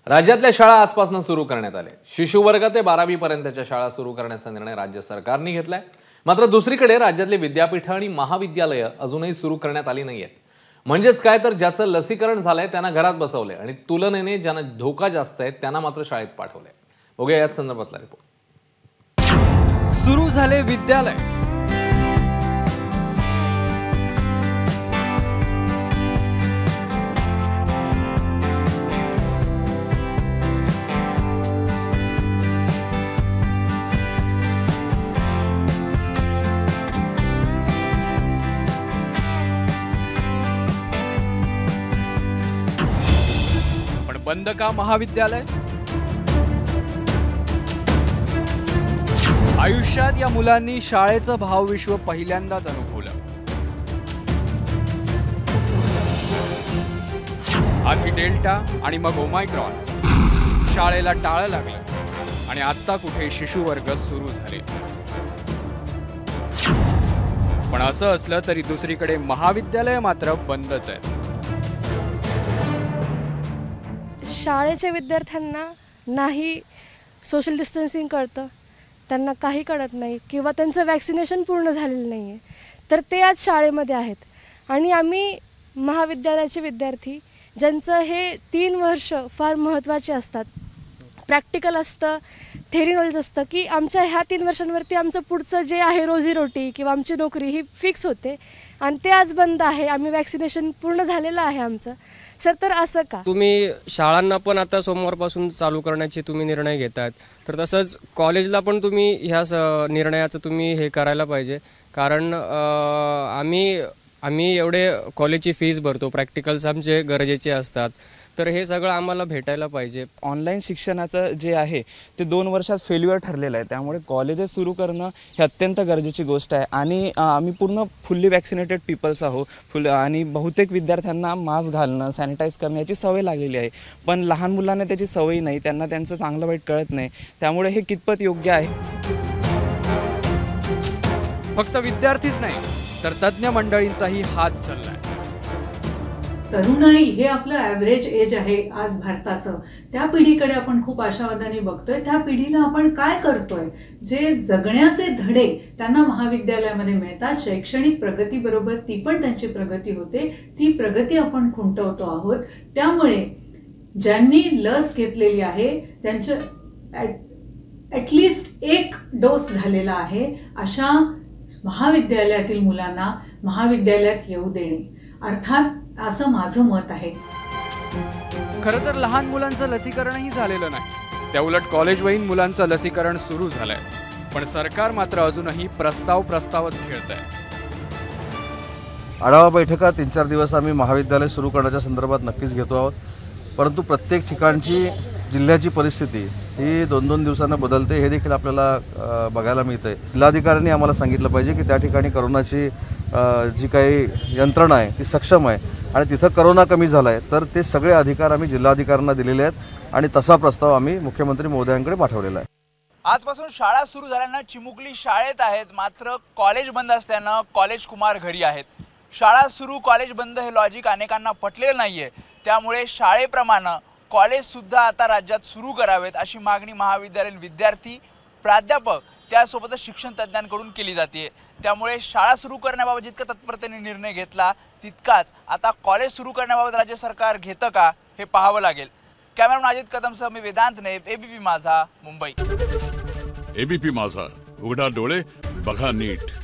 राज्यातल्या शाळा आजपासून सुरू करण्यात आल्या। शिशुवर्ग ते 12वी पर्यंतच्या शाळा सुरू करण्याचा निर्णय राज्य सरकारने घेतलाय। मात्र दुसरीकडे राज्यातले विद्यापीठ आणि महाविद्यालय अजूनही सुरू करण्यात आली नाहीयेत। म्हणजेच काय तर ज्याचं लसीकरण झालंय त्यांना घरात बसवले आणि तुलनेने ज्यांना धोका जास्त आहे त्यांना मात्र शाळेत पाठवले। बघूया याच संदर्भातला रिपोर्ट। सुरू झाले विद्यालय। बंद का महाविद्यालय? आयुष्यात या मुलांनी शाळेचं भावविश्व पहिल्यांदाच अनुभवलं। आधी डेल्टा आणि मग ओमायक्रॉन, शाळेला टाळं लागलं आणि आता कुठे शिशुवर्ग सुरू झाले। पण असं असलं तरी दुसरीकडे महाविद्यालय मात्र बंदच आहे। शाळेच्या विद्यार्थ्यांना नाही सोशल डिस्टन्सिंग कळतं, त्यांना काही कळत नाही किंवा त्यांचं वॅक्सिनेशन पूर्ण झालेलं नाही आहे, तर ते आज शाळेमध्ये आहेत। आणि आम्ही महाविद्यालयाचे विद्यार्थी ज्यांचं हे 3 वर्ष फार महत्त्वाचे असतात, प्रॅक्टिकल असतं, थेरी नॉलेज असतं की आमच्या ह्या 3 वर्षांवरती आमचं पुढचं जे आहे रोजीरोटी किंवा आमची नोकरी ही फिक्स होते आणि ते आज बंद आहे। आम्ही वॅक्सिनेशन पूर्ण झालेलं आहे आमचं। सर तर असं का? तुम्ही शाळांना पण आता सोमवारपासून चालू करण्याचे तुम्ही निर्णय घेतात, तर तसंच कॉलेजला पण तुम्ही ह्या निर्णयाचं तुम्ही हे करायला पाहिजे। कारण आम्ही एवढे कॉलेजची फीस भरतो, प्रॅक्टिकल्स आमचे गरजेचे असतात, तर हे सगळं आम्हाला भेटायला पाहिजे। ऑनलाईन शिक्षणाचं जे आहे ते 2 वर्षात फेल्युअर ठरलेलं आहे, त्यामुळे कॉलेजेस सुरू करणं हे अत्यंत गरजेची गोष्ट आहे। आणि आम्ही पूर्ण फुल्ली वॅक्सिनेटेड पीपल्स आहोत आणि बहुतेक विद्यार्थ्यांना मास्क घालणं, सॅनिटाईज करण्याची सवय लागलेली आहे, पण लहान मुलांना त्याची सवय नाही, त्यांना त्यांचं चांगलं वाईट कळत नाही, त्यामुळे हे कितपत योग्य आहे। फक्त विद्यार्थीच नाही तर तज्ञ मंडळींचाही हात चाललाय। तरुणाई हे आपलं ॲव्हरेज एज आहे आज भारताचं, त्या पिढीकडे आपण खूप आशावादाने बघतोय। त्या पिढीला आपण काय करतोय? जे जगण्याचे धडे त्यांना महाविद्यालयामध्ये मिळतात, शैक्षणिक प्रगतीबरोबर ती पण त्यांची प्रगती होते, ती प्रगती आपण खुंटवतो आहोत। त्यामुळे ज्यांनी लस घेतलेली आहे त्यांचं ॲटलिस्ट 1 डोस झालेला आहे, अशा महाविद्यालयातील मुलांना महाविद्यालयात येऊ देणे, अर्थात असं माझं मत आहे। खरं तर लहान मुलांचं लसीकरणही झालेलं नाही, त्या उलट कॉलेजवयीन मुलांचं लसीकरण सुरू झालंय, पण सरकार मात्र अजूनही प्रस्तावच खेळतंय। आढावा बैठका 3-4 दिवस आम्ही महाविद्यालय सुरू करण्याच्या संदर्भात नक्कीच घेतो आहोत, परंतु प्रत्येक ठिकाणची जिल्ह्याची परिस्थिती ही 2-2 दिवसांना बदलते, हे देखील आपल्याला बघायला मिळतंय। जिल्हाधिकाऱ्यांनी आम्हाला सांगितलं पाहिजे की त्या ठिकाणी करोनाची जी काही यंत्रणा आहे ती सक्षम आहे आणि तिथं करोना कमी झाला आहे, तर ते सगळे अधिकार आम्ही जिल्हाधिकाऱ्यांना दिलेले आहेत आणि तसा प्रस्ताव आम्ही मुख्यमंत्री महोदयांकडे पाठवलेला आहे। आजपासून शाळा सुरू झाल्यानं चिमुकली शाळेत आहेत, मात्र कॉलेज बंद असल्यानं कॉलेज कुमार घरी आहेत। शाळा सुरू कॉलेज बंद हे लॉजिक अनेकांना पटलेलं नाहीये, त्यामुळे शाळेप्रमाणे कॉलेजसुद्धा आता राज्यात सुरू करावेत अशी मागणी महाविद्यालयीन विद्यार्थी, प्राध्यापक त्यासोबतच शिक्षण तज्ज्ञांकडून केली जाते। त्यामुळे शाळा सुरू करण्याबाबत जितका तत्परतेने निर्णय घेतला तितकाच आता कॉलेज सुरू करण्याबाबत राज्य सरकार घेतं का हे पाहावं लागेल। कॅमेरामन अजित कदमसह मी वेदांत नाईक, एबीपी माझा, मुंबई। एबीपी माझा, उघडा डोळे बघा नीट।